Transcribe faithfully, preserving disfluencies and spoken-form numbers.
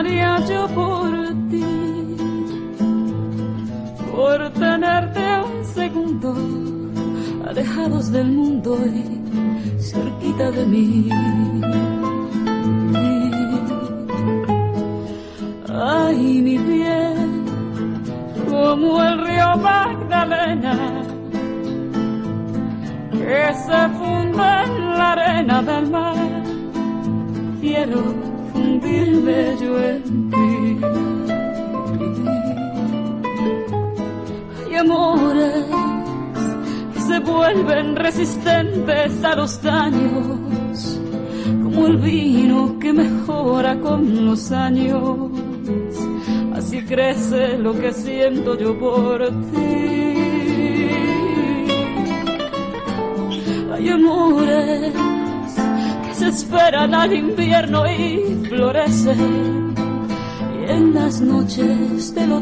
daría yo por ti, por tenerte un segundo alejados del mundo y cerquita de mí. Ay, mi bien, como el río Magdalena que se funde en la arena del mar, quiero fundirme yo en ti. Hay amores que se vuelven resistentes a los daños, como el vino que mejora con los años. Así crece lo que siento yo por ti. Hay amores que se esperan al invierno y florecen, y en las noches del